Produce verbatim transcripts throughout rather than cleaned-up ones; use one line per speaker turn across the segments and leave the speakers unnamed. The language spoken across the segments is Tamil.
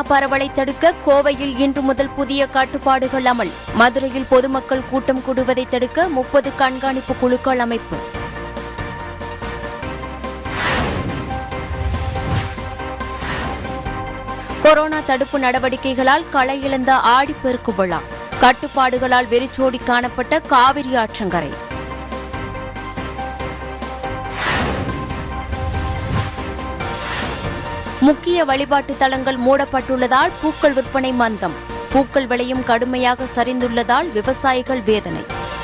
பரவலை தடுக்க கோவையில் இன்று முதல் புதிய கட்டுப்பாடுகள் அமல். மதுரையில் பொதுமக்கள் கூட்டம் கூடுவதை தடுக்க முப்பது கண்காணிப்பு குழுக்கள் அமைப்பு. கொரோனா தடுப்பு நடவடிக்கைகளால் களை இழந்த ஆடிப்பெருக்கு விழா. கட்டுப்பாடுகளால் வெறிச்சோடி காணப்பட்ட காவிரி ஆற்றங்கரை. முக்கிய வழிபாட்டு தலங்கள் மூடப்பட்டுள்ளதால் பூக்கள் விற்பனை மந்தம். பூக்கள் விலையும் கடுமையாக சரிந்துள்ளதால் விவசாயிகள் வேதனை.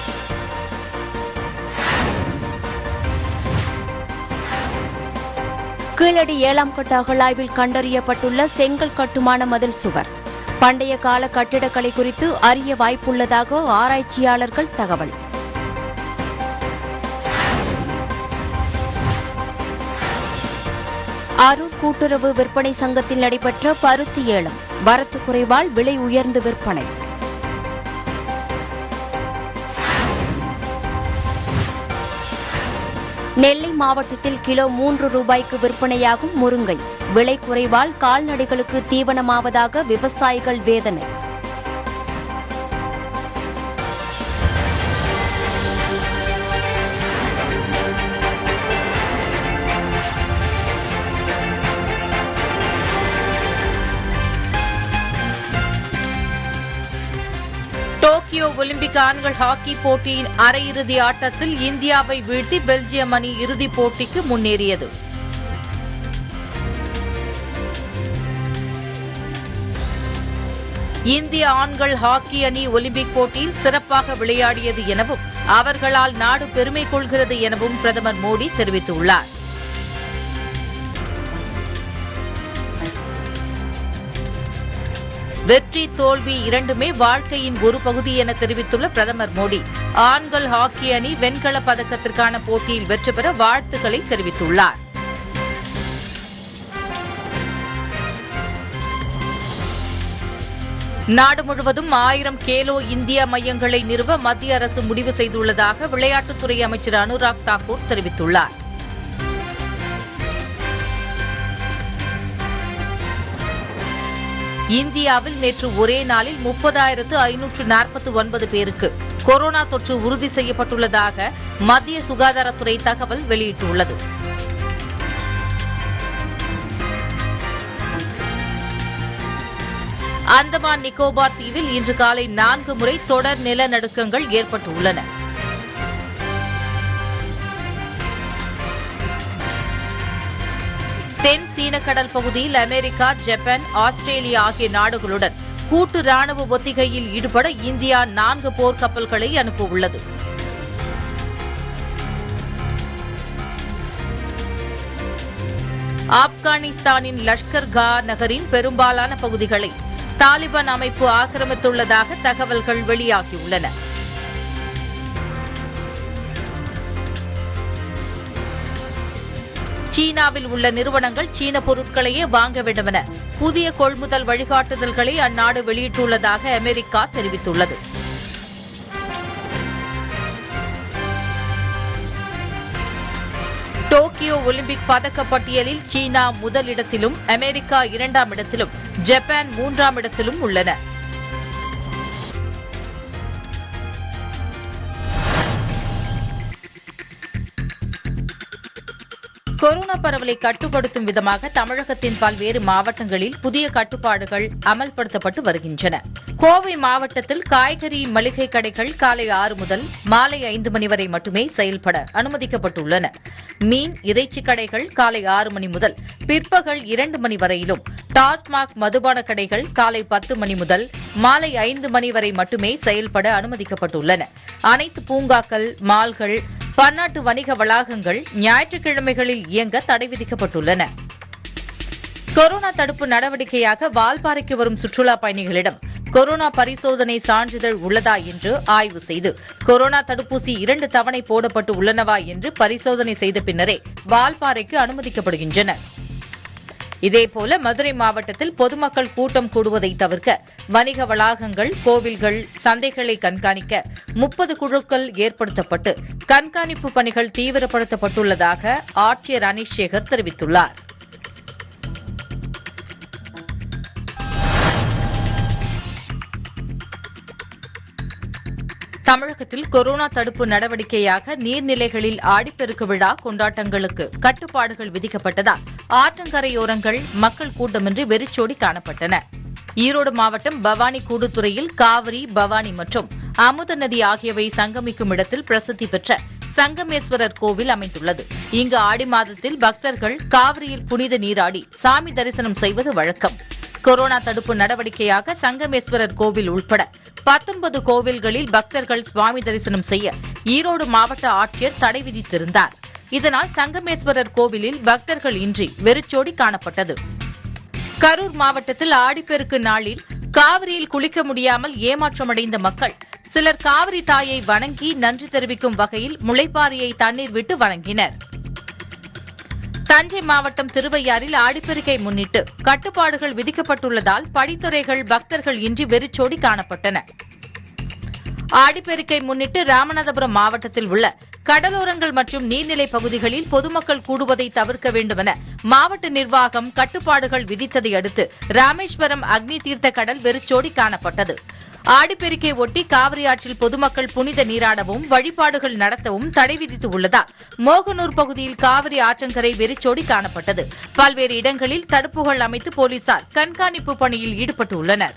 கீழடி ஏழாம் கட்ட அகழாய்வில் கண்டறியப்பட்டுள்ள செங்கல் கட்டுமான மதில் சுவர். பண்டைய கால கட்டிடக்கலை குறித்து அறிய வாய்ப்புள்ளதாக ஆராய்ச்சியாளர்கள் தகவல். அரூர் கூட்டுறவு விற்பனை சங்கத்தில் நடைபெற்ற பருத்தி ஏலம். வரத்து குறைவால் விலை உயர்ந்து விற்பனை. நெல்லை மாவட்டத்தில் கிலோ மூன்று ரூபாய்க்கு விற்பனையாகும் முருங்கை. விலை குறைவால் கால்நடைகளுக்கு தீவனமாவதாக விவசாயிகள் வேதனை.
டோக்கியோ ஒலிம்பிக் ஆண்கள் ஹாக்கி போட்டியின் அரையிறுதி ஆட்டத்தில் இந்தியாவை வீழ்த்தி பெல்ஜியம் அணி இறுதிப் போட்டிக்கு முன்னேறியது. இந்திய ஆண்கள் ஹாக்கி அணி ஒலிம்பிக் போட்டியில் சிறப்பாக விளையாடியது எனவும் அவர்களால் நாடு பெருமை கொள்கிறது எனவும் பிரதமர் மோடி தெரிவித்துள்ளார். வெற்றி தோல்வி இரண்டுமே வாழ்க்கையின் ஒரு பகுதி என தெரிவித்துள்ள பிரதமர் மோடி ஆண்கள் ஹாக்கி அணி வெண்கலப் பதக்கத்திற்கான போட்டியில் வெற்றி பெற வாழ்த்துக்களை தெரிவித்துள்ளார். நாடு முழுவதும் ஆயிரம் கேலோ இந்தியா மையங்களை நிறுவ மத்திய அரசு முடிவு செய்துள்ளதாக விளையாட்டுத்துறை அமைச்சர் அனுராக் தாக்கூர் தெரிவித்துள்ளார். இந்தியாவில் நேற்று ஒரே நாளில் முப்பதாயிரத்து ஐநூற்று நாற்பத்தி ஒன்பது பேருக்கு கொரோனா தொற்று உறுதி செய்யப்பட்டுள்ளதாக மத்திய சுகாதாரத்துறை தகவல் வெளியிட்டுள்ளது. அந்தமான் நிக்கோபார் தீவில் இன்று காலை நான்கு முறை தொடர் நிலநடுக்கங்கள் ஏற்பட்டுள்ளன. தென் சீன கடல் பகுதியில் அமெரிக்கா, ஜப்பான், ஆஸ்திரேலியா ஆகிய நாடுகளுடன் கூட்டு ராணுவ ஒத்திகையில் ஈடுபட இந்தியா நான்கு போர்க்கப்பல்களை அனுப்பவுள்ளது. ஆப்கானிஸ்தானின் லஷ்கர் கா நகரின் பெரும்பாலான பகுதிகளை தாலிபான் அமைப்பு ஆக்கிரமித்துள்ளதாக தகவல்கள் வெளியாகியுள்ளன. சீனாவில் உள்ள நிறுவனங்கள் சீன பொருட்களையே வாங்க வேண்டும் என புதிய கொள்முதல் வழிகாட்டுதல்களை அந்நாடு வெளியிட்டுள்ளதாக அமெரிக்கா தெரிவித்துள்ளது. டோக்கியோ ஒலிம்பிக் பதக்க பட்டியலில் சீனா முதலிடத்திலும் அமெரிக்கா இரண்டாம் இடத்திலும் ஜப்பான் மூன்றாம் இடத்திலும் உள்ளன. கொரோனா பரவலை கட்டுப்படுத்தும் விதமாக தமிழகத்தின் பல்வேறு மாவட்டங்களில் புதிய கட்டுப்பாடுகள் அமல்படுத்தப்பட்டு வருகின்றன. கோவை மாவட்டத்தில் காய்கறி மளிகை கடைகள் காலை ஆறு முதல் மாலை ஐந்து மணி வரை மட்டுமே செயல்பட அனுமதிக்கப்பட்டுள்ளன. மீன், இறைச்சி கடைகள் காலை ஆறு மணி முதல் பிற்பகல் இரண்டு மணி வரையிலும், டாஸ்மாக் மதுபான கடைகள் காலை பத்து மணி முதல் மாலை ஐந்து மணி வரை மட்டுமே செயல்பட அனுமதிக்கப்பட்டுள்ளன. அனைத்து பூங்காக்கள், மால்கள், பன்னாட்டு வணிக வளாகங்கள் ஞாயிற்றுக்கிழமைகளில் இயங்க தடை விதிக்கப்பட்டுள்ளன. கொரோனா தடுப்பு நடவடிக்கையாக வால்பாறைக்கு வரும் சுற்றுலாப் பயணிகளிடம் கொரோனா பரிசோதனை சான்றிதழ் உள்ளதா என்று ஆய்வு செய்து கொரோனா தடுப்பூசி இரண்டு தவணை போடப்பட்டு உள்ளனவா என்று பரிசோதனை செய்த பின்னரே வால்பாறைக்கு அனுமதிக்கப்படுகின்றனர். இதேபோல மதுரை மாவட்டத்தில் பொதுமக்கள் கூட்டம் கூடுவதை தவிர்க்க வணிக வளாகங்கள், கோவில்கள், சந்தைகளை கண்காணிக்க முப்பது குழுக்கள் ஏற்படுத்தப்பட்டு கண்காணிப்பு பணிகள் தீவிரப்படுத்தப்பட்டுள்ளதாக ஆட்சியர் அனீஷ் சேகர் தெரிவித்துள்ளார். தமிழகத்தில் கொரோனா தடுப்பு நடவடிக்கையாக நீர்நிலைகளில் ஆடிப்பெருக்கு விழா கொண்டாட்டங்களுக்கு கட்டுப்பாடுகள் விதிக்கப்பட்டதால் ஆற்றங்கரையோரங்கள் மக்கள் கூட்டமின்றி வெறிச்சோடி காணப்பட்டன. ஈரோடு மாவட்டம் பவானி கூடுதுறையில் காவிரி, பவானி மற்றும் அமுத நதி ஆகியவை சங்கமிக்கும் இடத்தில் பிரசித்தி பெற்ற சங்கமேஸ்வரர் கோவில் அமைந்துள்ளது. இங்கு ஆடி மாதத்தில் பக்தர்கள் காவிரியில் புனித நீராடி சாமி தரிசனம் செய்வது வழக்கம். கொரோனா தடுப்பு நடவடிக்கையாக சங்கமேஸ்வரர் கோவில் உட்பட பத்தொன்பது கோவில்களில் பக்தர்கள் சுவாமி தரிசனம் செய்ய ஈரோடு மாவட்ட ஆட்சியர் தடை விதித்திருந்தார். இதனால் சங்கமேஸ்வரர் கோவிலில் பக்தர்கள் இன்றி வெறிச்சோடி காணப்பட்டது. கரூர் மாவட்டத்தில் ஆடிப்பெருக்கு நாளில் காவிரியில் குளிக்க முடியாமல் ஏமாற்றமடைந்த மக்கள் சிலர் காவிரி தாயை வணங்கி நன்றி தெரிவிக்கும் வகையில் முளைப்பாரியை தண்ணீர் விட்டு வணங்கினர். தஞ்சை மாவட்டம் திருவையாறில் ஆடிப்பெருக்கை முன்னிட்டு கட்டுப்பாடுகள் விதிக்கப்பட்டுள்ளதால் படித்துறைகள் பக்தர்கள் இன்றி வெறிச்சோடி காணப்பட்டன. ஆடிப்பெருக்கை முன்னிட்டு ராமநாதபுரம் மாவட்டத்தில் உள்ள கடலோரங்கள் மற்றும் நீர்நிலை பகுதிகளில் பொதுமக்கள் கூடுவதை தவிர்க்க வேண்டுமென மாவட்ட நிர்வாகம் கட்டுப்பாடுகள் விதித்ததை அடுத்து ராமேஸ்வரம் அக்னி தீர்த்த கடல் வெறிச்சோடி காணப்பட்டது. ஆடிப்பெருக்கை ஒட்டி காவிரி ஆற்றில் பொதுமக்கள் புனித நீராடவும் வழிபாடுகள் நடத்தவும் தடை விதித்து உள்ளதால் மோகனூர் பகுதியில் காவிரி ஆற்றங்கரை வெறிச்சோடி காணப்பட்டது. பல்வேறு இடங்களில் தடுப்புகள் அமைத்து போலீசார் கண்காணிப்பு பணியில் ஈடுபட்டுள்ளனர்.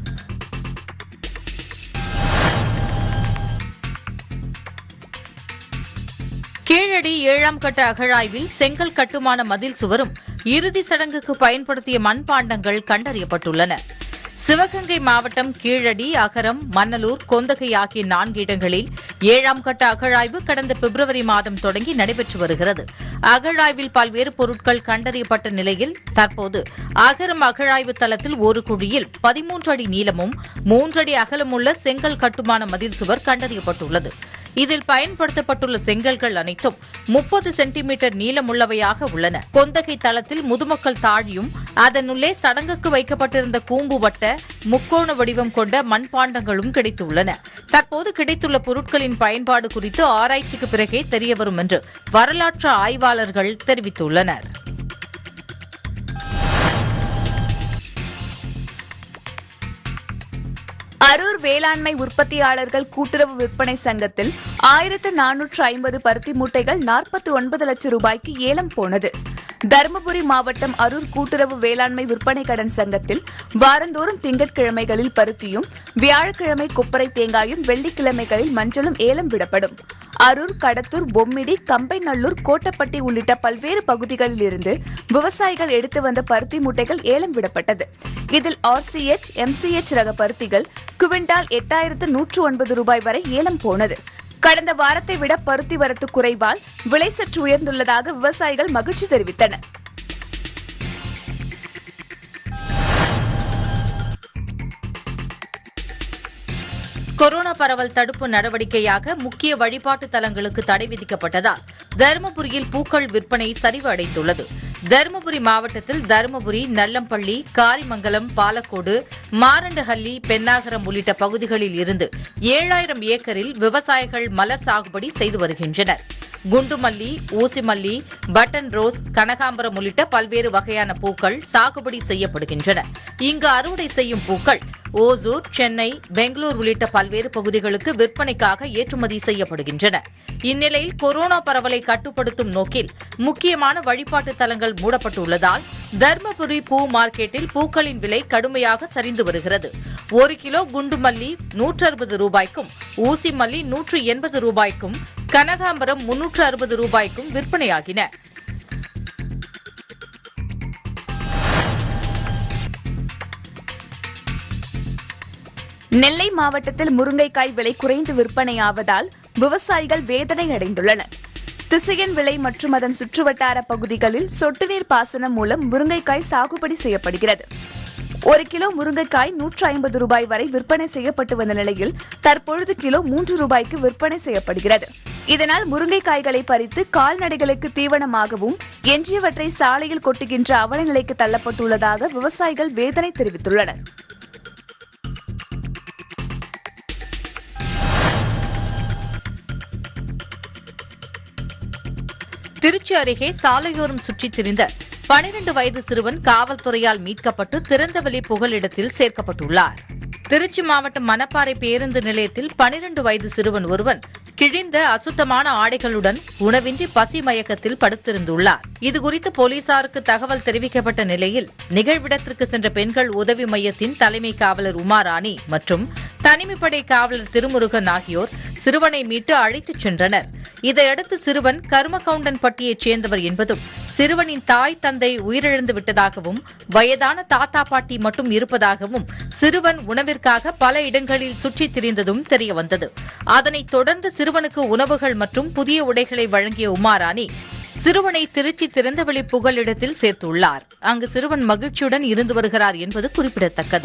கீழடி ஏழாம் கட்ட அகழாய்வில் செங்கல் கட்டுமான மதில் சுவரும் இறுதி சடங்குக்கு பயன்படுத்திய மண்பாண்டங்கள் கண்டறியப்பட்டுள்ளன. சிவகங்கை மாவட்டம் கீழடி, அகரம், மன்னலூர், கொந்தகை ஆகிய நான்கு இடங்களில் ஏழாம் கட்ட அகழாய்வு கடந்த பிப்ரவரி மாதம் தொடங்கி நடைபெற்று வருகிறது. அகழாய்வில் பல்வேறு பொருட்கள் கண்டறியப்பட்ட நிலையில் தற்போது அகரம் அகழாய்வு தளத்தில் ஒரு குழியில் பதிமூன்று அடி நீளமும் மூன்று அடி அகலமுள்ள செங்கல் கட்டுமான மதில் சுவர் கண்டறியப்பட்டுள்ளது. இதில் பயன்படுத்தப்பட்டுள்ள செங்கல்கள் அனைத்தும் முப்பது சென்டிமீட்டர் நீளமுள்ளவையாக உள்ளன. கொந்தகை தளத்தில் முதுமக்கள் தாழியும் அதனுள்ளே சடங்குக்கு வைக்கப்பட்டிருந்த கூம்பு வட்ட முக்கோண வடிவம் கொண்ட மண்பாண்டங்களும் கிடைத்துள்ளன. தற்போது கிடைத்துள்ள பொருட்களின் பயன்பாடு குறித்து ஆராய்ச்சிக்கு பிறகே தெரியவரும் என்று வரலாற்று ஆய்வாளர்கள் தெரிவித்துள்ளனர்.
அரூர் வேளாண்மை உற்பத்தியாளர்கள் கூட்டுறவு விற்பனை சங்கத்தில் ஆயிரத்து நானூற்று ஐம்பது பருத்தி மூட்டைகள் நாற்பத்தி ஒன்பது லட்சம் ரூபாய்க்கு ஏலம் போனது. தருமபுரி மாவட்டம் அரூர் கூட்டுறவு வேளாண்மை விற்பனை கடன் சங்கத்தில் வாரந்தோறும் திங்கட்கிழமைகளில் பருத்தியும், வியாழக்கிழமை கொப்பரை தேங்காயும், வெள்ளிக்கிழமைகளில் மஞ்சளும் ஏலம் விடப்படும். அரூர், கடத்தூர், பொம்மிடி, கம்பைநல்லூர், கோட்டப்பட்டி உள்ளிட்ட பல்வேறு பகுதிகளில் இருந்து விவசாயிகள் எடுத்து வந்த பருத்தி மூட்டைகள் ஏலம் விடப்பட்டது. இதில் ஆர்சிஎச், எம்சிஎச் ரக பருத்திகள் குவிண்டால் எட்டாயிரத்து நூற்று ஒன்பது ரூபாய் வரை ஏலம் போனது. கடந்த வாரத்தை விட பருத்தி வரத்து குறைவால் விலை சற்று உயர்ந்துள்ளதாக விவசாயிகள் மகிழ்ச்சி தெரிவித்தனர்.
கொரோனா பரவல் தடுப்பு நடவடிக்கையாக முக்கிய வழிபாட்டு தலங்களுக்கு தடை விதிக்கப்பட்டதால் தருமபுரியில் பூக்கள் விற்பனை சரிவு அடைந்துள்ளது. தருமபுரி மாவட்டத்தில் தருமபுரி, நல்லம்பள்ளி, காரிமங்கலம், பாலக்கோடு, மாரண்டஹள்ளி, பென்னாகரம் உள்ளிட்ட பகுதிகளில் இருந்து ஏழாயிரம் ஏக்கரில் விவசாயிகள் மலர் சாகுபடி செய்து வருகின்றனர். குண்டுமல்லி, ஊசிமல்லி, பட்டன் ரோஸ், கனகாம்பரம் உள்ளிட்ட பல்வேறு வகையான பூக்கள் சாகுபடி செய்யப்படுகின்றன. இங்கு அறுவடை செய்யும் பூக்கள் ஓசூர், சென்னை, பெங்களூர் உள்ளிட்ட பல்வேறு பகுதிகளுக்கு விற்பனைக்காக ஏற்றுமதி செய்யப்படுகின்றன. இந்நிலையில் கொரோனா பரவலை கட்டுப்படுத்தும் நோக்கில் முக்கியமான வழிபாட்டு தலங்கள் மூடப்பட்டுள்ளதால் தர்மபுரி பூ மார்க்கெட்டில் பூக்களின் விலை கடுமையாக சரிந்து வருகிறது. ஒரு கிலோ குண்டுமல்லி நூற்று அறுபது ரூபாய்க்கும், ஊசி மல்லி நூற்று எண்பது ரூபாய்க்கும், கனகாம்பரம் முன்னூற்று அறுபது ரூபாய்க்கும் விற்பனையாகின.
நெல்லை மாவட்டத்தில் முருங்கைக்காய் விலை குறைந்து விற்பனையாவதால் விவசாயிகள் வேதனை அடைந்துள்ளனர். திசையன் விலை மற்றும் அதன் சுற்றுவட்டார பகுதிகளில் சொட்டு நீர் பாசனம் மூலம் முருங்கைக்காய் சாகுபடி செய்யப்படுகிறது. ஒரு கிலோ முருங்கைக்காய் நூற்று ஐம்பது ரூபாய் வரை விற்பனை செய்யப்பட்டு வந்த நிலையில் தற்பொழுது கிலோ மூன்று ரூபாய்க்கு விற்பனை செய்யப்படுகிறது. இதனால் முருங்கைக்காய்களை பறித்து கால்நடைகளுக்கு தீவனமாகவும் எஞ்சியவற்றை சாலையில் கொட்டுகின்ற அவல நிலைக்கு தள்ளப்பட்டுள்ளதாக விவசாயிகள் வேதனை தெரிவித்துள்ளனர்.
திருச்சி அருகே சாலையோரம் சுற்றித் திரிந்த பனிரண்டு வயது சிறுவன் காவல்துறையால் மீட்கப்பட்டு திறந்தவெளி புகலிடத்தில் சேர்க்கப்பட்டுள்ளார். திருச்சி மாவட்டம் மணப்பாறை பேருந்து நிலையத்தில் பனிரண்டு வயது சிறுவன் ஒருவன் கிழிந்த அசுத்தமான ஆடைகளுடன் உணவின்றி பசி மயக்கத்தில் படுத்திருந்துள்ளார். இதுகுறித்து போலீசாருக்கு தகவல் தெரிவிக்கப்பட்ட நிலையில் நிகழ்விடத்திற்கு சென்ற பெண்கள் உதவி மையத்தின் தலைமை காவலர் உமாராணி மற்றும் தனிமைப்படை காவலர் திருமுருகன் ஆகியோர் சிறுவனை மீட்டு அழைத்துச் சென்றனர். இதையடுத்து சிறுவன் கருமகவுண்டன்பட்டியைச் சேர்ந்தவர் என்பதும் சிறுவனின் தாய் தந்தை உயிரிழந்து விட்டதாகவும் வயதான தாத்தா பாட்டி மட்டும் இருப்பதாகவும் சிறுவன் உணவிற்காக பல இடங்களில் சுற்றித் திரிந்ததும் தெரியவந்தது. அதனைத் தொடர்ந்து சிறுவனுக்கு உணவுகள் மற்றும் புதிய உடைகளை வழங்கிய உமாராணி சிறுவனை திருச்சி திறந்தவெளி புகலிடத்தில் சேர்த்துள்ளார். அங்கு சிறுவன் மகிழ்ச்சியுடன் இருந்து வருகிறார் என்பது குறிப்பிடத்தக்கது.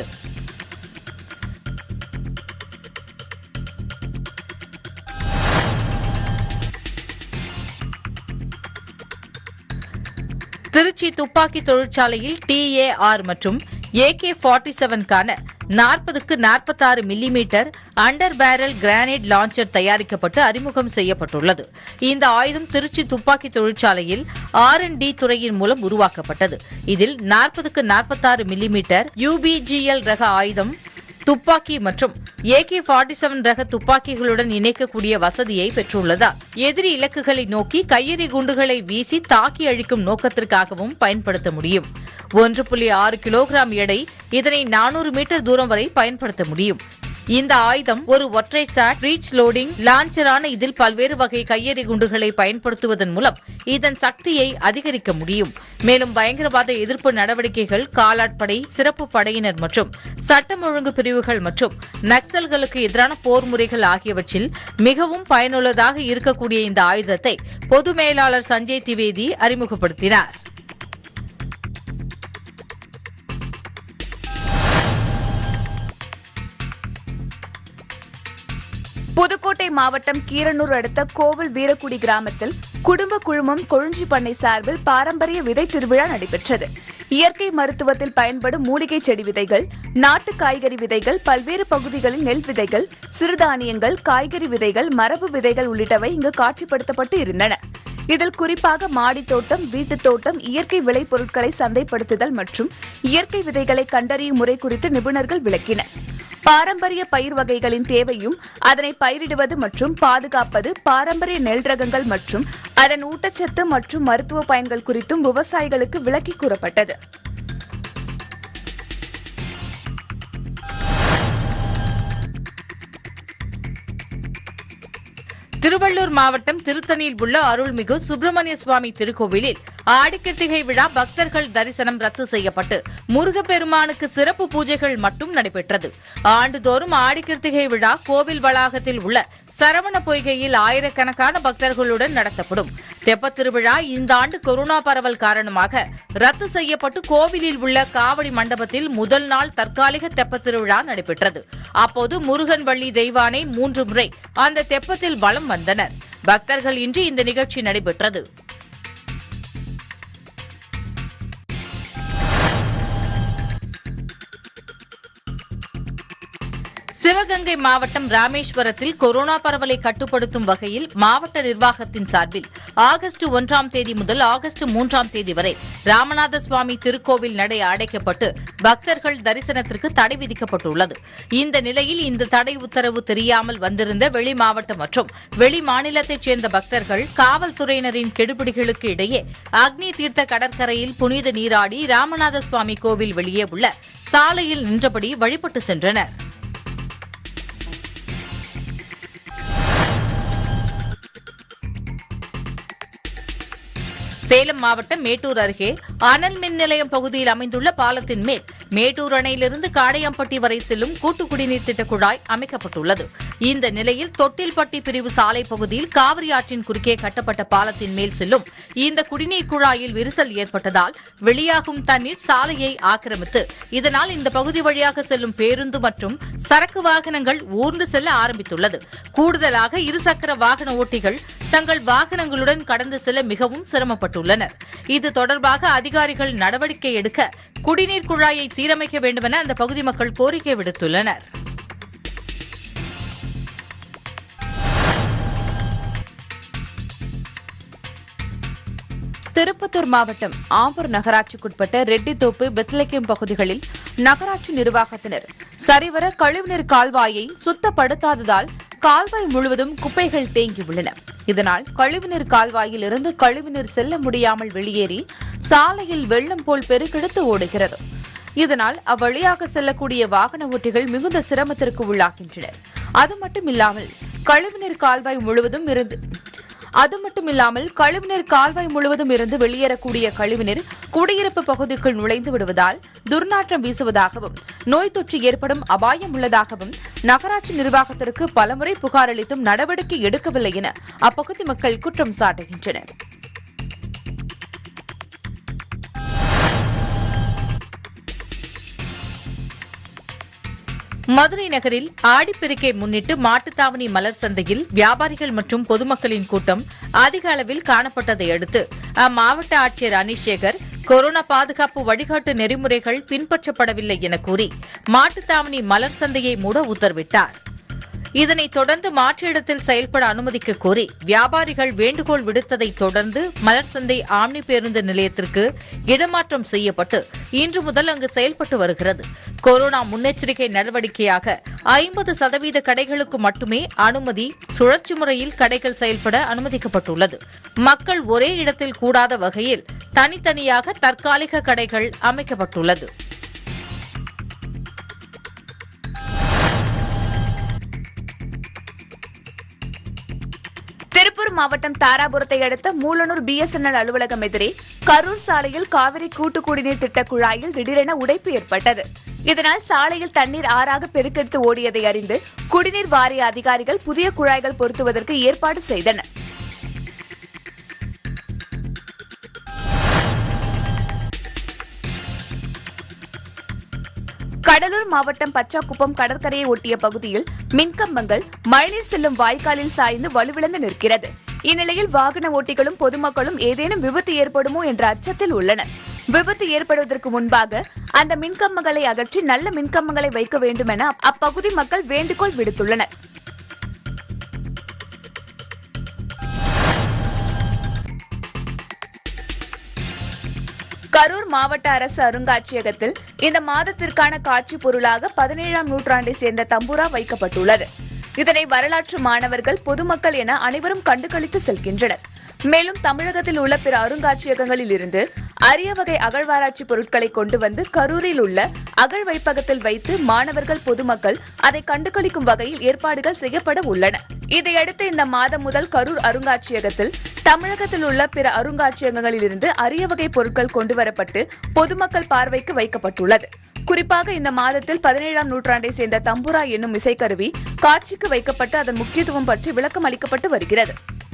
திருச்சி துப்பாக்கி தொழிற்சாலையில் டி ஏ ஆர் மற்றும் ஏ கே நாற்பத்தி ஏழுக்கான நாற்பதுக்கு நாற்பத்தாறு millimetre under barrel grenade launcher தயாரிக்கப்பட்டு அறிமுகம் செய்யப்பட்டுள்ளது. இந்த ஆயுதம் திருச்சி துப்பாக்கி தொழிற்சாலையில் ஆர் அண்ட் டி துறையின் மூலம் உருவாக்கப்பட்டது. இதில் நாற்பதுக்கு நாற்பத்தாறு மில்லிமீட்டர் யூபிஜிஎல் ரக ஆயுதம் துப்பாக்கி மற்றும் ஏ கே நாற்பத்தி ஏழு ரக துப்பாக்கிகளுடன் இணைக்கக்கூடிய வசதியை பெற்றுள்ளதால் எதிரி இலக்குகளை நோக்கி கையெறி குண்டுகளை வீசி தாக்கி அழிக்கும் நோக்கத்திற்காகவும் பயன்படுத்த முடியும். ஒன்று புள்ளி ஆறு கிலோகிராம் எடை இதனை நானூறு மீட்டர் தூரம் வரை பயன்படுத்த முடியும். இந்த ஆயுதம் ஒரு ஒற்றை சாட் ரீச் லோடிங் லான்ச்சரான இதில் பல்வேறு வகை கையெறி குண்டுகளை பயன்படுத்துவதன் மூலம் இதன் சக்தியை அதிகரிக்க முடியும். மேலும் பயங்கரவாத எதிர்ப்பு நடவடிக்கைகள், காலாட்படை, சிறப்பு படையினர் மற்றும் சட்டம் ஒழுங்கு பிரிவுகள் மற்றும் நக்சல்களுக்கு எதிரான போர் முறைகள் ஆகியவற்றில் மிகவும் பயனுள்ளதாக இருக்கக்கூடிய இந்த ஆயுதத்தை பொது மேலாளர் சஞ்சய் திவேதி அறிமுகப்படுத்தினார்.
புதுக்கோட்டை மாவட்டம் கீரனூர் அடுத்த கோவில் வீரக்குடி கிராமத்தில் குடும்ப குழுமம் கொழுஞ்சி பண்ணை சார்பில் பாரம்பரிய விதை திருவிழா நடைபெற்றது. இயற்கை மருத்துவத்தில் பயன்படும் மூலிகை செடி விதைகள், நாட்டு காய்கறி விதைகள், பல்வேறு பகுதிகளில் நெல் விதைகள், சிறுதானியங்கள், காய்கறி விதைகள், மரபு விதைகள் உள்ளிட்டவை இங்கு காட்சிப்படுத்தப்பட்டு இருந்தன. இதில் குறிப்பாக மாடித் தோட்டம், வீட்டுத் தோட்டம், இயற்கை விளைபொருட்களை சந்தைப்படுத்துதல் மற்றும் இயற்கை விதைகளை கண்டறியும் முறை குறித்து நிபுணர்கள் விளக்கினர். பாரம்பரிய பயிர் வகைகளின் தேவையும் அதனை பயிரிடுவது மற்றும் பாதுகாப்பது, பாரம்பரிய நெல் ரகங்கள் மற்றும் அதன் ஊட்டச்சத்து மற்றும் மருத்துவ பயன்கள் குறித்தும் விவசாயிகளுக்கு விளக்கி கூறப்பட்டது.
திருவள்ளூர் மாவட்டம் திருத்தணியில் உள்ள அருள்மிகு சுப்பிரமணிய சுவாமி திருக்கோவிலில் ஆடிக்கிருத்திகை விழா பக்தர்கள் தரிசனம் ரத்து செய்யப்பட்டு முருகப்பெருமானுக்கு சிறப்பு பூஜைகள் மட்டும் நடைபெற்றது. ஆண்டுதோறும் ஆடிக்கிருத்திகை விழா கோவில் வளாகத்தில் உள்ள சரவண பொய்கையில் ஆயிரக்கணக்கான பக்தர்களுடன் நடத்தப்படும். தெப்பத் திருவிழா இந்த ஆண்டு கொரோனா பரவல் காரணமாக ரத்து செய்யப்பட்டு கோவிலில் உள்ள காவடி மண்டபத்தில் முதல் நாள் தற்காலிக தெப்பத் திருவிழா நடைபெற்றது. அப்போது முருகன், வள்ளி, தெய்வானை மூன்று முறை அந்த தெப்பத்தில் வலம் வந்தனர். பக்தர்கள் இன்றி இந்த நிகழ்ச்சி நடைபெற்றது. சிவகங்கை மாவட்டம் ராமேஸ்வரத்தில் கொரோனா பரவலை கட்டுப்படுத்தும் வகையில் மாவட்ட நிர்வாகத்தின் சார்பில் ஆகஸ்ட் ஒன்றாம் தேதி முதல் ஆகஸ்ட் மூன்றாம் தேதி வரை ராமநாத சுவாமி திருக்கோவில் நடை அடைக்கப்பட்டு பக்தர்கள் தரிசனத்திற்கு தடை விதிக்கப்பட்டுள்ளது. இந்த நிலையில் இந்த தடை உத்தரவு தெரியாமல் வந்திருந்த வெளி மாவட்டம் மற்றும் வெளி மாநிலத்தைச் சேர்ந்த பக்தர்கள் காவல்துறையினரின் கெடுபிடிகளுக்கு இடையே அக்னி தீர்த்த கடற்கரையில் புனித நீராடி ராமநாத சுவாமி கோவில் வெளியே உள்ள சாலையில் நின்றபடி வழிபட்டு சென்றனர். சேலம் மாவட்டம் மேட்டூர் அருகே அனல் மின் நிலையம் பகுதியில் அமைந்துள்ள பாலத்தின் மேல் மேட்டூர் அணையிலிருந்து காடையம்பட்டி வரை செல்லும் கூட்டு குடிநீர் திட்ட குழாய் அமைக்கப்பட்டுள்ளது. இந்த நிலையில் தொட்டில்பட்டி பிரிவு சாலை பகுதியில் காவிரி ஆற்றின் குறுக்கே கட்டப்பட்ட பாலத்தின் மேல் செல்லும் இந்த குடிநீர் குழாயில் விரிசல் ஏற்பட்டதால் வெளியாகும் தண்ணீர் சாலையை ஆக்கிரமித்து இதனால் இந்த பகுதி வழியாக செல்லும் பேருந்து மற்றும் சரக்கு வாகனங்கள் ஊர்ந்து செல்ல ஆரம்பித்துள்ளது. கூடுதலாக இருசக்கர வாகன ஓட்டிகள் தங்கள் வாகனங்களுடன் கடந்து செல்ல மிகவும் சிரமப்பட்டுள்ளனர். இது தொடர்பாக அதிகாரிகள் நடவடிக்கை எடுக்க குடிநீர் குழாயை சீரமைக்க வேண்டுமென அந்த பகுதி மக்கள் கோரிக்கை விடுத்துள்ளனர். திருப்பத்தூர் மாவட்டம் ஆம்பூர் நகராட்சிக்குட்பட்ட ரெட்டித்தோப்பு பெத்லகேம் பகுதிகளில் நகராட்சி நிர்வாகத்தினர் சரிவர கழிவுநீர் கால்வாயை சுத்தப்படுத்தாததால் கால்வாய் முழுவதும் குப்பைகள் தேங்கியுள்ளன. இதனால் கழிவுநீர் கால்வாயில் இருந்து கழிவுநீர் செல்ல முடியாமல் வெளியேறி சாலையில் வெள்ளம் போல் பெருக்கெடுத்து ஓடுகிறது. இதனால் அவ்வழியாக செல்லக்கூடிய வாகன ஓட்டிகள் மிகுந்த சிரமத்திற்கு உள்ளாகின்றனர். அது மட்டுமில்லாமல் கழிவுநீர் கால்வாய் முழுவதும் இருந்து அது மட்டுமில்லாமல் கழிவுநீர் கால்வாய் முழுவதும் இருந்து வெளியேறக்கூடிய கழிவுநீர் குடியிருப்பு பகுதிக்குள் நுழைந்து விடுவதால் துர்நாற்றம் வீசுவதாகவும் நோய் தொற்று ஏற்படும் அபாயம் உள்ளதாகவும் நகராட்சி நிர்வாகத்திற்கு பலமுறை புகார் அளித்தும் நடவடிக்கை எடுக்கவில்லை என அப்பகுதி மக்கள் குற்றம் சாட்டுகின்றனர். மதுரை நகரில் ஆடிப்பெருக்கை முன்னிட்டு மாட்டுத்தாவணி மலர் சந்தையில் வியாபாரிகள் மற்றும் பொதுமக்களின் கூட்டம் அதிக அளவில் காணப்பட்டதை அடுத்து அம்மாவட்ட ஆட்சியர் அனீஷேகர் கொரோனா பாதுகாப்பு வழிகாட்டு நெறிமுறைகள் பின்பற்றப்படவில்லை என கூறி மாட்டுத்தாவணி மலர் சந்தையை மூட உத்தரவிட்டார். இதனைத் தொடர்ந்து மாற்று இடத்தில் செயல்பட அனுமதிக்க கோரி வியாபாரிகள் வேண்டுகோள் விடுத்ததைத் தொடர்ந்து மலர் சந்தை ஆம்னி பேருந்து நிலையத்திற்கு இடமாற்றம் செய்யப்பட்டு இன்று முதல் அங்கு செயல்பட்டு வருகிறது. கொரோனா முன்னெச்சரிக்கை நடவடிக்கையாக ஐம்பது சதவீத கடைகளுக்கு மட்டுமே அனுமதி, சுழற்சி முறையில் கடைகள் செயல்பட அனுமதிக்கப்பட்டுள்ளது. மக்கள் ஒரே இடத்தில் கூடாத வகையில் தனித்தனியாக தற்காலிக கடைகள் அமைக்கப்பட்டுள்ளது.
திருப்பூர் மாவட்டம் தாராபுரத்தை அடுத்த மூலனூர் பிஎஸ்என்எல் அலுவலகம் எதிரே கரூர் சாலையில் காவிரி கூட்டு குடிநீர் திட்ட குழாயில் திடீரென உடைப்பு ஏற்பட்டது. இதனால் சாலையில் தண்ணீர் ஆறாக பெருக்கெடுத்து ஓடியதை அறிந்து குடிநீர் வாரிய அதிகாரிகள் புதிய குழாய்கள் பொருத்துவதற்கு ஏற்பாடு செய்தனர். கடலூர் மாவட்டம் பச்சாக்குப்பம் கடற்கரையை ஒட்டிய பகுதியில் மின்கம்பங்கள் மழைநீர் செல்லும் வாய்க்காலில் சாய்ந்து வலுவிழந்து நிற்கிறது. இந்நிலையில் வாகன ஓட்டிகளும் பொதுமக்களும் ஏதேனும் விபத்து ஏற்படுமோ என்ற அச்சத்தில் உள்ளனர். விபத்து ஏற்படுவதற்கு முன்பாக அந்த மின்கம்பங்களை அகற்றி நல்ல மின்கம்பங்களை வைக்க வேண்டும் என அப்பகுதி மக்கள் வேண்டுகோள் விடுத்துள்ளனர். கரூர் மாவட்ட அரசு அருங்காட்சியகத்தில் இந்த மாதத்திற்கான காட்சி பொருளாக பதினேழாம் நூற்றாண்டை சேர்ந்த தம்புரா வைக்கப்பட்டுள்ளது. இதனை வரலாற்று மாணவர்கள், பொதுமக்கள் என அனைவரும் கண்டுகளித்து செல்கின்றனர். மேலும் தமிழகத்தில் உள்ள பிற அருங்காட்சியகங்களில் இருந்து அரிய வகை அகழ்வாராய்ச்சி பொருட்களை கொண்டு வந்து கரூரில் உள்ள அகழ் வைப்பகத்தில் வைத்து மாணவர்கள், பொதுமக்கள் அதை கண்டுகளிக்கும் வகையில் ஏற்பாடுகள் செய்யப்பட உள்ளன. இதையடுத்து இந்த மாதம் முதல் கரூர் அருங்காட்சியகத்தில் தமிழகத்தில் உள்ள பிற அருங்காட்சியகங்களில் இருந்து அரிய வகை பொருட்கள் கொண்டுவரப்பட்டு பொதுமக்கள் பார்வைக்கு வைக்கப்பட்டுள்ளது. குறிப்பாக இந்த மாதத்தில் பதினேழாம் நூற்றாண்டை சேர்ந்த தம்புரா என்னும் இசைக்கருவி காட்சிக்கு வைக்கப்பட்டு அதன் முக்கியத்துவம் பற்றி விளக்கம் அளிக்கப்பட்டு வருகிறது.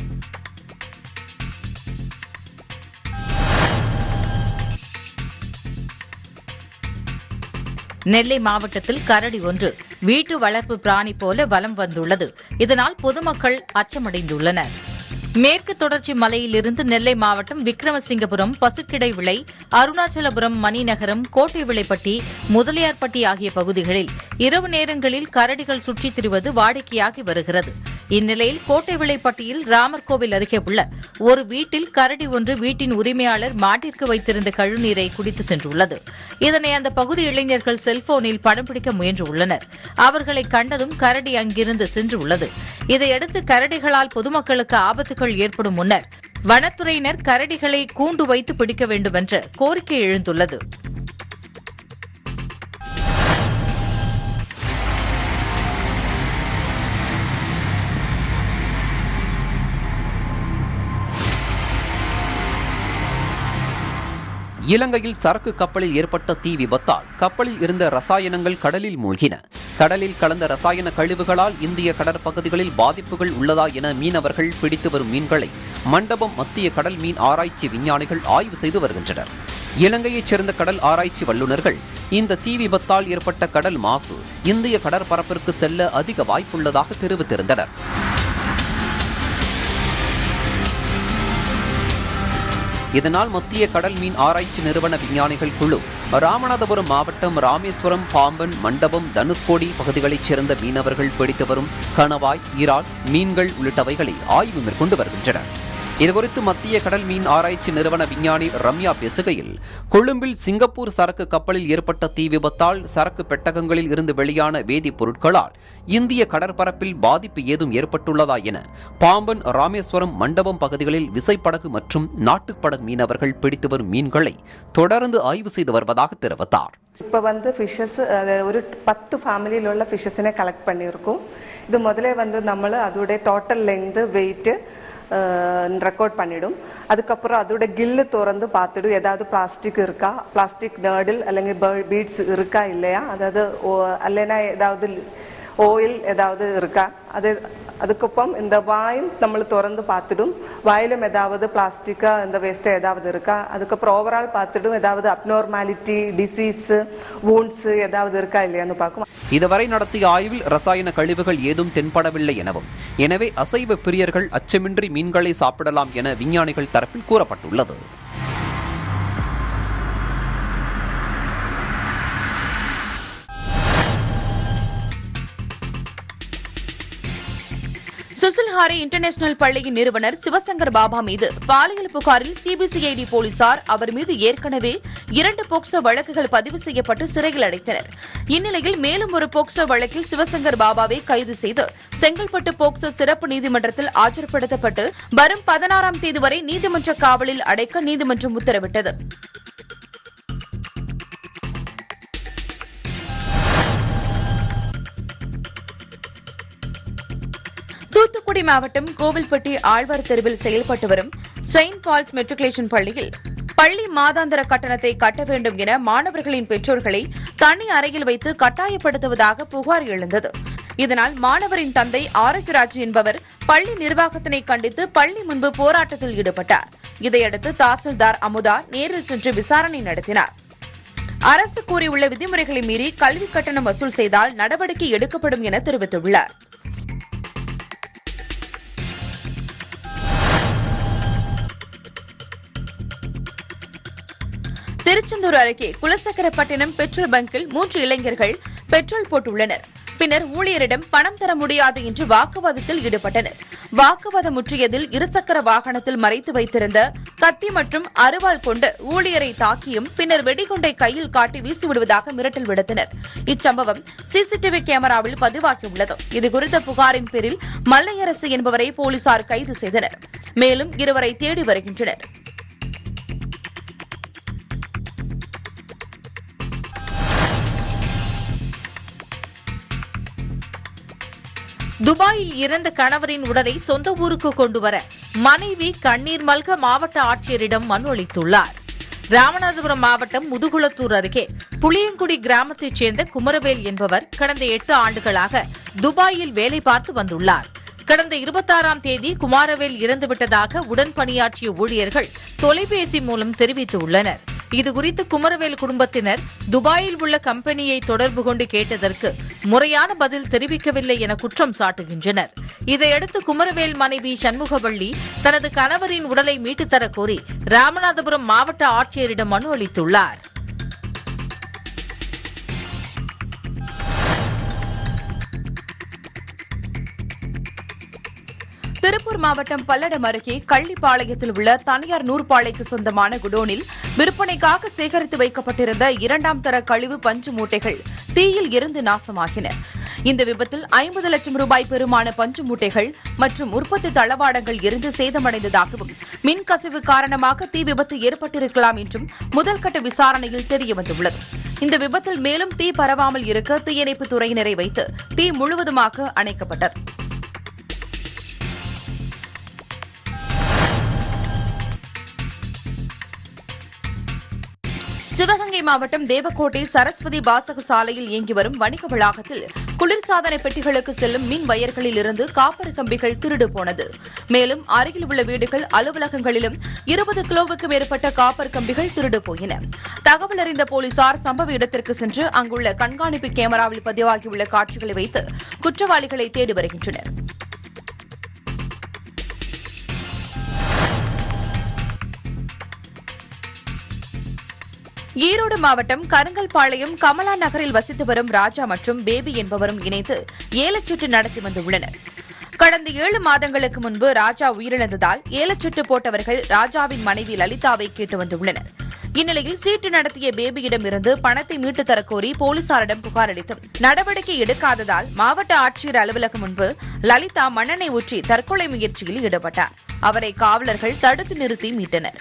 நெல்லை மாவட்டத்தில் கரடி ஒன்று வீட்டு வளர்ப்பு பிராணி போல வலம் வந்துள்ளது. இதனால் பொதுமக்கள் அச்சமடைந்துள்ளனர். மேற்கு தொடர்ச்சி மலையிலிருந்து நெல்லை மாவட்டம் விக்ரமசிங்கபுரம், பசுக்கிடை விளை, அருணாச்சலபுரம், மணிநகரம், கோட்டை விளைப்பட்டி, முதலியார்பட்டி ஆகிய பகுதிகளில் இரவு நேரங்களில் கரடிகள் சுற்றித் திரிவது வாடிக்கையாகி வருகிறது. இந்நிலையில் கோட்டை விளைப்பட்டியில் ராமர் கோவில் அருகே உள்ள ஒரு வீட்டில் கரடி ஒன்று வீட்டின் உரிமையாளர் மாட்டிற்கு வைத்திருந்த கழுநீரை குடித்து சென்றுள்ளது. இதனை அந்த பகுதி இளைஞர்கள் செல்போனில் படம் பிடிக்க முயன்றுள்ளனர். அவர்களை கண்டதும் கரடி அங்கிருந்து சென்றுள்ளது. இதையடுத்து கரடிகளால் பொதுமக்களுக்கு ஆபத்துகள் ஏற்படும் முன்னர் வனத்துறையினர் கரடிகளை கூண்டு வைத்து பிடிக்க வேண்டும் என்ற கோரிக்கை எழுந்துள்ளது.
இலங்கையில் சரக்கு கப்பலில் ஏற்பட்ட தீ விபத்தால் கப்பலில் இருந்த ரசாயனங்கள் கடலில் மூழ்கின. கடலில் கலந்த ரசாயன கழிவுகளால் இந்திய கடற்பகுதிகளில் பாதிப்புகள் உள்ளதா என மீனவர்கள் பிடித்து வரும் மீன்களை மண்டபம் மத்திய கடல் மீன் ஆராய்ச்சி விஞ்ஞானிகள் ஆய்வு செய்து வருகின்றனர். இலங்கையைச் சேர்ந்த கடல் ஆராய்ச்சி வல்லுநர்கள் இந்த தீ விபத்தால் ஏற்பட்ட கடல் மாசு இந்திய கடற்பரப்பிற்கு செல்ல அதிக வாய்ப்புள்ளதாக தெரிவித்திருந்தனர். இதனால் மத்திய கடல் மீன் ஆராய்ச்சி நிறுவன விஞ்ஞானிகள் குழு ராமநாதபுரம் மாவட்டம் ராமேஸ்வரம், பாம்பன், மண்டபம், தனுஷ்கோடி பகுதிகளைச் சேர்ந்த மீனவர்கள் பிடித்து வரும் கணவாய், இறால், மீன்கள் உள்ளிட்டவைகளை ஆய்வு மேற்கொண்டு வருகின்றனர். இதுகுறித்து மத்திய கடல் மீன் ஆராய்ச்சி நிறுவன விஞ்ஞானி ரம்யா பேசுகையில், கொழும்பில் சிங்கப்பூர் சரக்கு கப்பலில் ஏற்பட்ட தீ விபத்தால் சரக்கு பெட்டகங்களில் இருந்து வெளியான வேதிப்பொருட்களால் இந்திய கடற்பரப்பில் பாதிப்பு ஏதும் ஏற்பட்டுள்ளதா என பாம்பன், ராமேஸ்வரம், மண்டபம் பகுதிகளில் விசைப்படகு மற்றும் நாட்டுப்படகு மீனவர்கள் பிடித்து வரும் மீன்களை தொடர்ந்து ஆய்வு செய்து வருவதாக தெரிவித்தார்.
இப்போ வந்து ஃபிஷஸ் ஒரு பத்து ஃபேமிலியில் உள்ள ஃபிஷஸினை கலெக்ட் பண்ணியிருக்கோம். இது முதலே வந்து நம்ம அதோடைய டோட்டல் லெங்த், வெயிட் ரெக்கார்ட் பண்ணிடும். அதுக்கப்புறம் அதோட கில்லு திறந்து பார்த்துடும், ஏதாவது பிளாஸ்டிக் இருக்கா, பிளாஸ்டிக் நர்டில் அல்லங்க பீட்ஸ் இருக்கா இல்லையா, அதாவது அல்லனா ஏதாவது ஓயில் ஏதாவது இருக்கா. அது அதுக்கப்புறம் இந்த வாயும் நம்ம திறந்து பார்த்துடும், வாயிலும் ஏதாவது பிளாஸ்டிக்கா இந்த வேஸ்ட் ஏதாவது இருக்கா. அதுக்கப்புறம் ஓவரால் பார்த்துடும், ஏதாவது அப்நார்மாலிட்டி, டிசீஸ், வூண்ட்ஸ் ஏதாவது இருக்கா இல்லையான்னு பார்க்கும்.
இதுவரை நடத்திய ஆய்வில் ரசாயன கழிவுகள் ஏதும் தென்படவில்லை எனவும், எனவே அசைவ பிரியர்கள் அச்சமின்றி மீன்களை சாப்பிடலாம் என விஞ்ஞானிகள் தரப்பில் கூறப்பட்டுள்ளது.
சுசில்ஹாரி இன்டர்நேஷனல் பள்ளியின் நிறுவனர் சிவசங்கர் பாபா மீது பாலியல் புகாரில் சிபிசிஐடி போலீசார் அவர் மீது ஏற்கனவே இரண்டு போக்சோ வழக்குகள் பதிவு செய்யப்பட்டு சிறையில் அடைத்தனர். இந்நிலையில் மேலும் ஒரு போக்சோ வழக்கில் சிவசங்கர் பாபாவை கைது செய்து செங்கல்பட்டு போக்சோ சிறப்பு நீதிமன்றத்தில் ஆஜர்படுத்தப்பட்டு வரும் பதினாறாம் தேதி வரை நீதிமன்ற காவலில் அடைக்க நீதிமன்றம் உத்தரவிட்டது. தூத்துக்குடி மாவட்டம் கோவில்பட்டி ஆழ்வார் தெருவில் செயல்பட்டு வரும் செயின்ட் பால்ஸ் மெட்ரிகுலேஷன் பள்ளியில் பள்ளி மாதாந்திர கட்டணத்தை கட்ட வேண்டும் என மாணவர்களின் பெற்றோர்களை தனி அறையில் வைத்து கட்டாயப்படுத்துவதாக புகார் எழுந்தது. இதனால் மாணவரின் தந்தை ஆரோக்கியராஜ் என்பவர் பள்ளி நிர்வாகத்தினை கண்டித்து பள்ளி முன்பு போராட்டத்தில் ஈடுபட்டார். இதையடுத்து தாசில்தார் அமுதா நேரில் சென்று விசாரணை நடத்தினார். அரசு கூறியுள்ள விதிமுறைகளை மீறி கல்வி கட்டணம் வசூல் செய்தால் நடவடிக்கை எடுக்கப்படும் என தெரிவித்துள்ளார். திருச்செந்தூர் அருகே குலசக்கரப்பட்டினம் பெட்ரோல் பங்கில் மூன்று இளைஞர்கள் பெட்ரோல் போட்டுள்ளனர். பின்னர் ஊழியரிடம் பணம் தர முடியாது என்று வாக்குவாதத்தில் ஈடுபட்டனர். வாக்குவாதம் முற்றியதில் இருசக்கர வாகனத்தில் மறைத்து வைத்திருந்த கத்தி மற்றும் அருவாள் கொண்டு ஊழியரை தாக்கியும் பின்னர் வெடிகுண்டை கையில் காட்டி வீசிவிடுவதாக மிரட்டல் விடுத்தனர். இச்சம்பவம் சிசிடிவி கேமராவில் பதிவாகியுள்ளது. இதுகுறித்த புகாரின் பேரில் மல்லையரசு என்பவரை போலீசார் கைது செய்தனர். மேலும் இருவரை தேடி வருகின்றனர்.
துபாயில் இறந்த கணவரின் உடலை சொந்த ஊருக்கு கொண்டுவர மனைவி கண்ணீர் மல்க மாவட்ட ஆட்சியரிடம் மனு அளித்துள்ளார். ராமநாதபுரம் மாவட்டம் முதுகுளத்தூர் அருகே புளியங்குடி கிராமத்தைச் சேர்ந்த குமரவேல் என்பவர் கடந்த எட்டு ஆண்டுகளாக துபாயில் வேலை பார்த்து வந்துள்ளார். கடந்த இருபத்தாறாம் தேதி குமாரவேல் இறந்துவிட்டதாக உடன் பணியாற்றிய ஊழியர்கள் தொலைபேசி மூலம் தெரிவித்துள்ளனர். இதுகுறித்து குமரவேல் குடும்பத்தினர் துபாயில் உள்ள கம்பெனியை தொடர்பு கொண்டு கேட்டதற்கு முறையான பதில் தெரிவிக்கவில்லை என குற்றம் சாட்டுகின்றனர். இதையடுத்து குமரவேல் மனைவி சண்முகவள்ளி தனது கணவரின் உடலை மீட்டுத் தரக் கோரி ராமநாதபுரம் மாவட்ட ஆட்சியரிடம் மனு அளித்துள்ளார்.
திருப்பூர் மாவட்டம் பல்லடம் அருகே கள்ளிப்பாளையத்தில் உள்ள தனியார் நூற்பாலைக்கு சொந்தமான குடோனில் விற்பனைக்காக சேகரித்து வைக்கப்பட்டிருந்த இரண்டாம் தர கழிவு பஞ்சு மூட்டைகள் தீயில் எரிந்து நாசமாகின. இந்த விபத்தில் ஐம்பது லட்சம் ரூபாய் பெறுமான பஞ்சு மூட்டைகள் மற்றும் உற்பத்தி தளவாடங்கள் எரிந்து சேதமடைந்ததாகவும் மின்கசிவு காரணமாக தீ விபத்து ஏற்பட்டிருக்கலாம் என்றும் முதல்கட்ட விசாரணையில் தெரியவந்துள்ளது. இந்த விபத்தில் மேலும் தீ பரவாமல் இருக்க தீயணைப்புத் துறையினரை வைத்து தீ முழுவதுமாக அணைக்கப்பட்டது. சிவகங்கை மாவட்டம் தேவக்கோட்டை சரஸ்வதி வாசக சாலையில் இயங்கி வரும் வணிக வளாகத்தில் குளிர்சாதன பெட்டிகளுக்கு செல்லும் மின் வயர்களில் இருந்து காப்பர் கம்பிகள் திருடு போனது. மேலும் அருகில் உள்ள வீடுகள், அலுவலகங்களிலும் இருபது கிலோவுக்கு மேற்பட்ட காப்பர் கம்பிகள் திருடு போயின. தகவல் அறிந்த போலீசார் சம்பவ இடத்திற்கு சென்று அங்குள்ள கண்காணிப்பு கேமராவில் பதிவாகியுள்ள காட்சிகளை வைத்து குற்றவாளிகளை தேடி வருகின்றனர். ஈரோடு மாவட்டம் கருங்கல்பாளையம் கமலா நகரில் வசித்து வரும் ராஜா மற்றும் பேபி என்பவரும் இணைந்து ஏலச்சீட்டு நடத்தி வந்துள்ளனர்.
கடந்த ஏழு மாதங்களுக்கு முன்பு ராஜா உயிரிழந்ததால் ஏலச்சீட்டு போட்டவர்கள் ராஜாவின் மனைவி லலிதாவை கேட்டு வந்துள்ளனர். இந்நிலையில் சீட்டு நடத்திய பேபியிடமிருந்து பணத்தை மீட்டுத் தரக்கோரி போலீசாரிடம் புகார் அளித்தும் நடவடிக்கை எடுக்காததால் மாவட்ட ஆட்சியர் அலுவலகம் முன்பு லலிதா மண்ணெண்ணெய் ஊற்றி தற்கொலை முயற்சியில் ஈடுபட்டார். அவரை காவலர்கள் தடுத்து நிறுத்தி மீட்டனர்.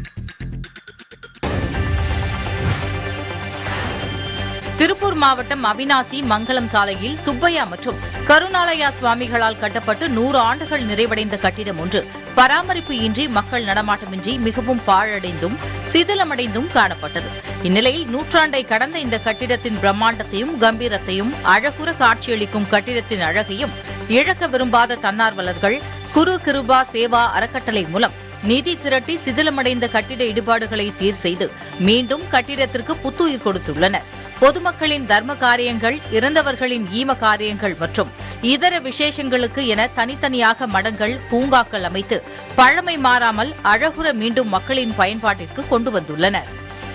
திருப்பூர் மாவட்டம் அவினாசி மங்கலம் சாலையில் சுப்பையா மற்றும் கருணாலயா சுவாமிகளால் கட்டப்பட்டு நூறு ஆண்டுகள் நிறைவடைந்த கட்டிடம் ஒன்று பராமரிப்பு இன்றி மக்கள் நடமாட்டமின்றி மிகவும் பாழடைந்தும் சிதிலமடைந்தும் காணப்பட்டது. இந்நிலையில் நூற்றாண்டை கடந்த இந்த கட்டிடத்தின் பிரம்மாண்டத்தையும் கம்பீரத்தையும் அழகுற காட்சியளிக்கும் கட்டிடத்தின் அழகையும் இழக்க விரும்பாத தன்னார்வலர்கள் குரு கிருபா சேவா அறக்கட்டளை மூலம் நிதி திரட்டி சிதிலமடைந்த கட்டிட இடிபாடுகளை சீர் செய்து மீண்டும் கட்டிடத்திற்கு புத்துயிர் கொடுத்துள்ளனர். பொதுமக்களின் தர்ம காரியங்கள், இறந்தவர்களின் ஈம காரியங்கள் மற்றும் இதர விசேஷங்களுக்கு என தனித்தனியாக மடங்கள், பூங்காக்கள் அமைத்து பழமை மாறாமல் அழகுற மீண்டும் மக்களின் பயன்பாட்டிற்கு கொண்டு வந்துள்ளனர்.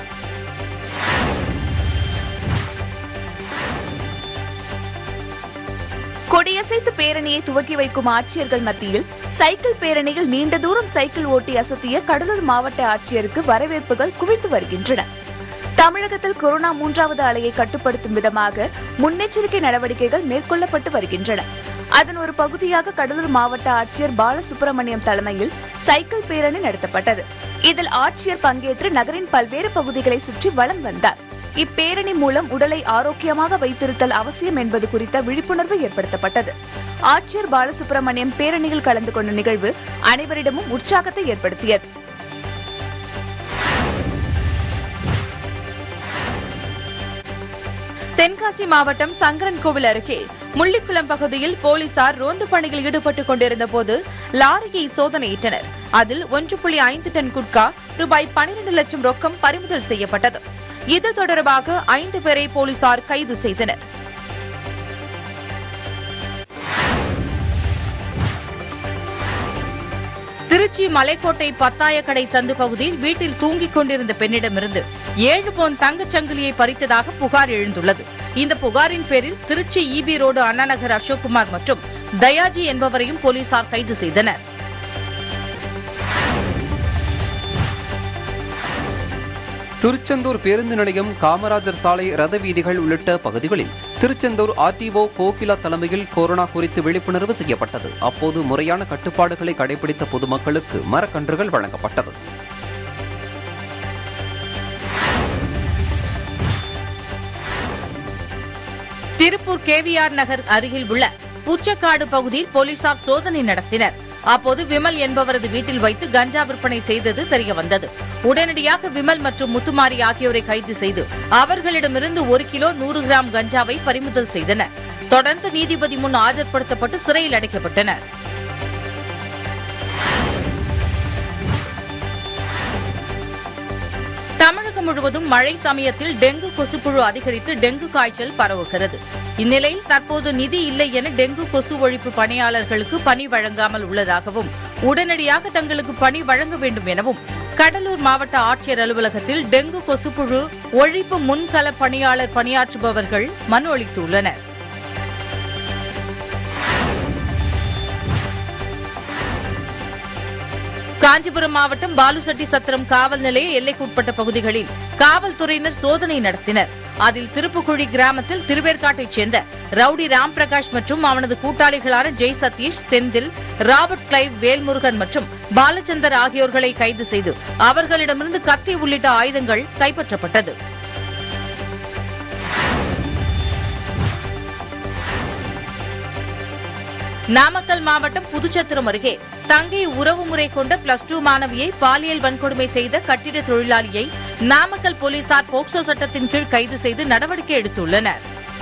கொடியசைத்து பேரணியை துவக்கி வைக்கும் ஆட்சியர்கள் மத்தியில் சைக்கிள் பேரணியில் நீண்ட தூரம் சைக்கிள் ஓட்டி அசத்திய கடலூர் மாவட்ட ஆட்சியருக்கு வரவேற்புகள் குவித்து வருகின்றன. தமிழகத்தில் கொரோனா மூன்றாவது அலையை கட்டுப்படுத்தும் விதமாக முன்னெச்சரிக்கை நடவடிக்கைகள் மேற்கொள்ளப்பட்டு வருகின்றன. அதன் ஒரு பகுதியாக கடலூர் மாவட்ட ஆட்சியர் பாலசுப்ரமணியம் தலைமையில் சைக்கிள் பேரணி நடத்தப்பட்டது. இதில் ஆட்சியர் பங்கேற்று நகரின் பல்வேறு பகுதிகளை சுற்றி வலம் வந்தார். இப்பேரணி மூலம் உடலை ஆரோக்கியமாக வைத்திருத்தல் அவசியம் என்பது குறித்த விழிப்புணர்வு ஏற்படுத்தப்பட்டது. ஆட்சியர் பாலசுப்ரமணியம் பேரணியில் கலந்து கொண்ட நிகழ்வு அனைவரிடமும் உற்சாகத்தை ஏற்படுத்தியது.
தென்காசி மாவட்டம் சங்கரன்கோவில் அருகே முள்ளிக்குளம் பகுதியில் போலீசார் ரோந்து பணியில் ஈடுபட்டுக் கொண்டிருந்த போது லாரியை சோதனையிட்டனர். அதில் ஒன்று புள்ளி ஐந்து டன் குட்கா, ரூபாய் பனிரண்டு லட்சம் ரொக்கம் பறிமுதல் செய்யப்பட்டது. இது தொடர்பாக ஐந்து பேரை போலீசார் கைது செய்தனர்.
திருச்சி மலைக்கோட்டை பத்தாயக்கடை சந்து பகுதியில் வீட்டில் தூங்கிக் கொண்டிருந்த பெண்ணிடமிருந்து ஏழு பவுன் தங்கச்சங்கிலியை பறித்ததாக புகார் எழுந்துள்ளது. இந்த புகாரின் பேரில் திருச்சி ஈபி ரோடு அண்ணாநகர் அசோக்குமார் மற்றும் தயாஜி என்பவரையும் போலீசார் கைது செய்தனர்.
திருச்செந்தூர் பேருந்து நிலையம், காமராஜர் சாலை, ரத வீதிகள் உள்ளிட்ட பகுதிகளில் திருச்செந்தூர் ஆர்டிஓ கோகிலா தலைமையில் கொரோனா குறித்து விழிப்புணர்வு செய்யப்பட்டது. அப்போது முறையான கட்டுப்பாடுகளை கடைபிடித்த பொதுமக்களுக்கு மரக்கன்றுகள் வழங்கப்பட்டது.
திருப்பூர் கேவிஆர் நகர் அருகில் உள்ள பூச்சக்காடு பகுதியில் போலீசார் சோதனை நடத்தினர். அப்போது விமல் என்பவரது வீட்டில் வைத்து கஞ்சா விற்பனை செய்தது தெரியவந்தது. உடனடியாக விமல் மற்றும் முத்துமாரி ஆகியோரை கைது செய்து அவர்களிடமிருந்து ஒரு கிலோ நூறு கிராம் கஞ்சாவை பறிமுதல் செய்தனர். தொடர்ந்து நீதிபதி முன் ஆஜர்படுத்தப்பட்டு சிறையில் அடைக்கப்பட்டனர். தமிழகம் முழுவதும் மழை சமயத்தில் டெங்கு கொசுப்புழு அதிகரித்து டெங்கு காய்ச்சல் பரவுகிறது. இந்நிலையில் தற்போது நிதி இல்லை என டெங்கு கொசு ஒழிப்பு பணியாளர்களுக்கு பணி வழங்காமல் உள்ளதாகவும் உடனடியாக தங்களுக்கு பணி வழங்க வேண்டும் எனவும் கடலூர் மாவட்ட ஆட்சியர் அலுவலகத்தில் டெங்கு கொசுப்புழு ஒழிப்பு முன்கள பணியாளர் பணியாற்றுபவர்கள் மனு அளித்துள்ளனர். காஞ்சிபுரம் மாவட்டம் பாலுசெட்டி சத்திரம் காவல் நிலைய எல்லைக்குட்பட்ட பகுதிகளில் காவல்துறையினர் சோதனை நடத்தினர். அதில் திருப்புக்குழி கிராமத்தில் திருவேற்காட்டைச் சேர்ந்த ரவுடி ராம்பிரகாஷ் மற்றும் அவனது கூட்டாளிகளான ஜெய் சதீஷ், செந்தில், ராபர்ட் கிளைவ், வேல்முருகன் மற்றும் பாலச்சந்தர் ஆகியோர்களை கைது செய்து அவர்களிடமிருந்து கத்தி உள்ளிட்ட ஆயுதங்கள் கைப்பற்றப்பட்டது. நாமக்கல் மாவட்டம் புதுச்சத்திரம் அருகே தங்கை உறவுமுறை கொண்ட பிளஸ் டூ மாணவியை பாலியல் வன்கொடுமை செய்த கட்டிட தொழிலாளியை நாமக்கல் போலீசார் போக்சோ சட்டத்தின் கீழ் கைது செய்து நடவடிக்கை எடுத்துள்ளனர்.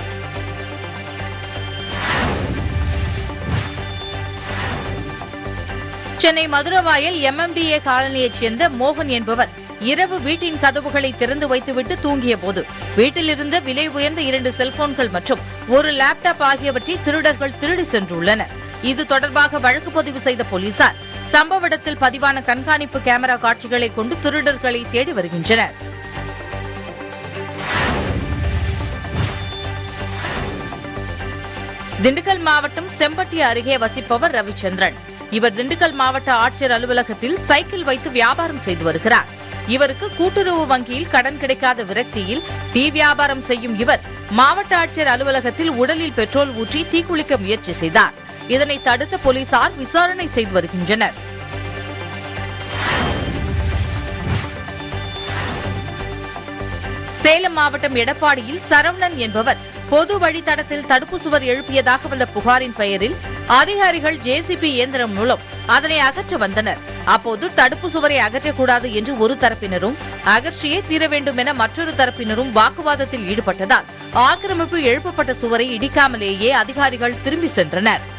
சென்னை மதுரவாயல் எம்எம்டிஏ காலனியைச் சேர்ந்த மோகன் என்பவர் இரவு வீட்டின் கதவுகளை திறந்து வைத்துவிட்டு தூங்கிய போது வீட்டிலிருந்த விலை உயர்ந்த இரண்டு செல்போன்கள் மற்றும் ஒரு லேப்டாப் ஆகியவற்றை திருடர்கள் திருடி சென்றுள்ளனர். இது தொடர்பாக வழக்கு பதிவு செய்த போலீசார் சம்பவ இடத்தில் பதிவான கண்காணிப்பு கேமரா காட்சிகளை கொண்டு திருடர்களை தேடி வருகின்றனர். திண்டுக்கல் மாவட்டம் செம்பட்டி அருகே வசிப்பவர் ரவிச்சந்திரன். இவர் திண்டுக்கல் மாவட்ட ஆட்சியர் அலுவலகத்தில் சைக்கிள் வைத்து வியாபாரம் செய்து வருகிறார். இவருக்கு கூட்டுறவு வங்கியில் கடன் கிடைக்காத விரக்தியில் டீ வியாபாரம் செய்யும் இவர் மாவட்ட ஆட்சியர் அலுவலகத்தில் உடலில் பெட்ரோல் ஊற்றி தீக்குளிக்க முயற்சி செய்தார். இதனை தடுத்த போலீசார் விசாரணை செய்து வருகின்றனர். சேலம் மாவட்டம் எடப்பாடியில் சரவணன் என்பவர் பொது வழித்தடத்தில் தடுப்பு சுவர் எழுப்பியதாக வந்த புகாரின் பெயரில் அதிகாரிகள் ஜேசிபி இயந்திரம் மூலம் அதனை அகற்ற வந்தனர். அப்போது தடுப்பு சுவரை அகற்றக்கூடாது என்று ஒரு தரப்பினரும் அகற்றியே தீர வேண்டும் என மற்றொரு தரப்பினரும் வாக்குவாதத்தில் ஈடுபட்டதால் ஆக்கிரமிப்பு எழுப்பப்பட்ட சுவரை இடிக்காமலேயே அதிகாரிகள் திரும்பி சென்றனர்.